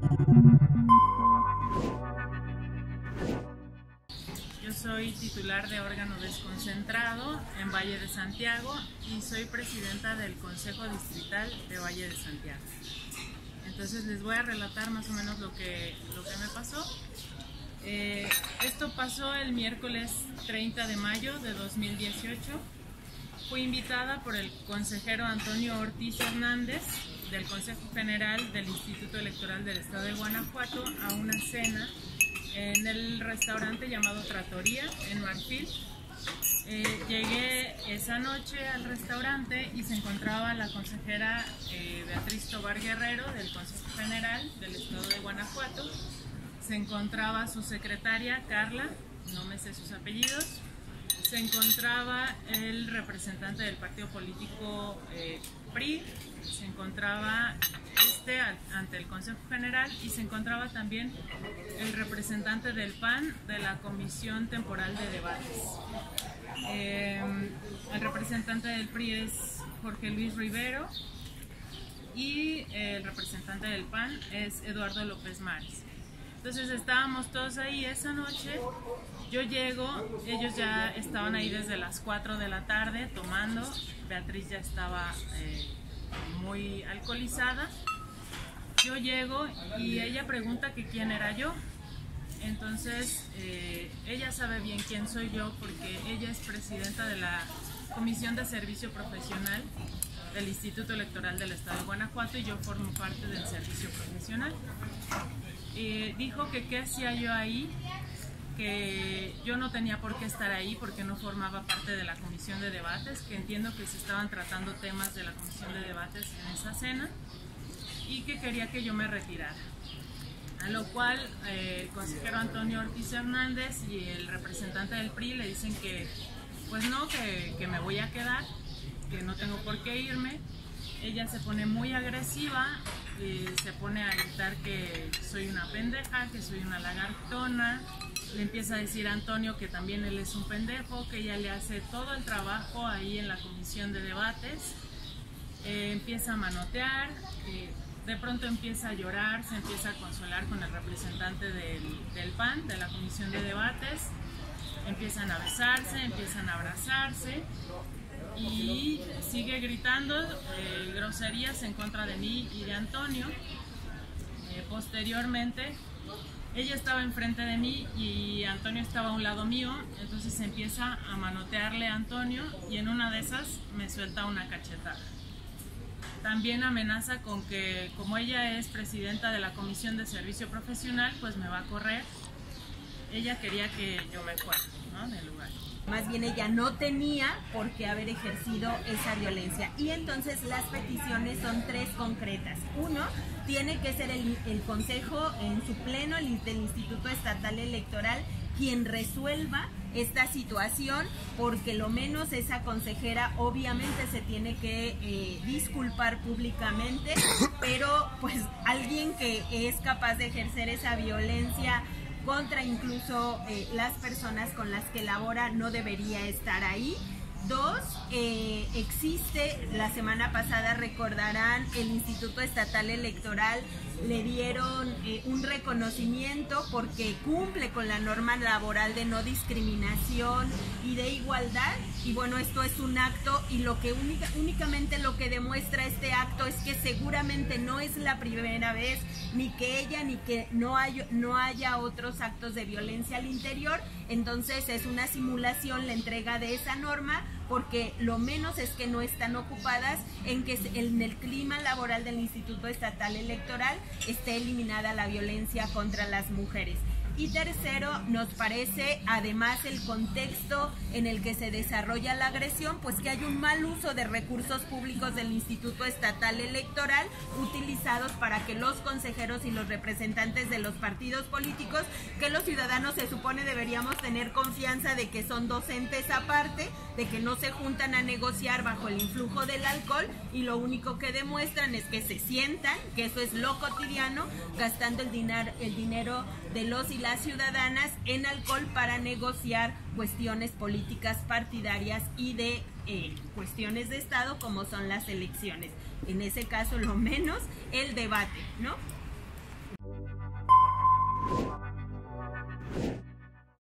Yo soy titular de órgano desconcentrado en Valle de Santiago y soy presidenta del Consejo Distrital de Valle de Santiago. Entonces les voy a relatar más o menos lo que me pasó. Esto pasó el miércoles 30 de mayo de 2018. Fui invitada por el consejero Antonio Ortiz Hernández del Consejo General del Instituto Electoral del Estado de Guanajuato a una cena en el restaurante llamado Trattoria en Marfil. Llegué esa noche al restaurante y se encontraba la consejera Beatriz Tobar Guerrero del Consejo General del Estado de Guanajuato. Se encontraba su secretaria Carla, no me sé sus apellidos. Se encontraba el representante del partido político PRI, se encontraba ante el Consejo General y se encontraba también el representante del PAN de la Comisión Temporal de Debates. El representante del PRI es Jorge Luis Rivero y el representante del PAN es Eduardo López Mares. Entonces estábamos todos ahí esa noche, yo llego, ellos ya estaban ahí desde las 4 de la tarde tomando, Beatriz ya estaba muy alcoholizada. Yo llego y ella pregunta que quién era yo. Entonces ella sabe bien quién soy yo porque ella es presidenta de la Comisión de Servicio Profesional del Instituto Electoral del Estado de Guanajuato y yo formo parte del servicio profesional. Dijo que qué hacía yo ahí, que yo no tenía por qué estar ahí porque no formaba parte de la comisión de debates, que entiendo que se estaban tratando temas de la comisión de debates en esa cena y que quería que yo me retirara. A lo cual el consejero Antonio Ortiz Hernández y el representante del PRI le dicen que pues no, que me voy a quedar, que no tengo por qué irme. Ella se pone muy agresiva, se pone a gritar que soy una pendeja, que soy una lagartona. Le empieza a decir a Antonio que también él es un pendejo, que ella le hace todo el trabajo ahí en la comisión de debates. Empieza a manotear, de pronto empieza a llorar, se empieza a consolar con el representante del PAN, de la comisión de debates. Empiezan a besarse, empiezan a abrazarse y sigue gritando groserías en contra de mí y de Antonio. Posteriormente ella estaba enfrente de mí y Antonio estaba a un lado mío, entonces empieza a manotearle a Antonio y en una de esas me suelta una cachetada. También amenaza con que como ella es presidenta de la Comisión de Servicio Profesional, pues me va a correr. Ella quería que yo me fuera, ¿no?, del lugar. Más bien ella no tenía por qué haber ejercido esa violencia. Y entonces las peticiones son tres concretas. Uno, tiene que ser el Consejo en su pleno del Instituto Estatal Electoral quien resuelva esta situación, porque lo menos esa consejera obviamente se tiene que disculpar públicamente, pero pues alguien que es capaz de ejercer esa violencia contra incluso las personas con las que labora no debería estar ahí. Dos, existe, la semana pasada recordarán, el Instituto Estatal Electoral le dieron un reconocimiento porque cumple con la norma laboral de no discriminación y de igualdad. Y bueno, esto es un acto y lo que únicamente lo que demuestra este acto es que seguramente no es la primera vez, ni que ella ni que no haya otros actos de violencia al interior. Entonces es una simulación la entrega de esa norma, porque lo menos es que no están ocupadas en que en el clima laboral del Instituto Estatal Electoral esté eliminada la violencia contra las mujeres. Y tercero, nos parece, además el contexto en el que se desarrolla la agresión, pues que hay un mal uso de recursos públicos del Instituto Estatal Electoral utilizados para que los consejeros y los representantes de los partidos políticos, que los ciudadanos se supone deberíamos tener confianza de que son docentes aparte, de que no se juntan a negociar bajo el influjo del alcohol, y lo único que demuestran es que se sientan, que eso es lo cotidiano, gastando el dinero de los y las ciudadanas en alcohol para negociar cuestiones políticas partidarias y de cuestiones de Estado como son las elecciones. En ese caso, lo menos el debate, ¿no?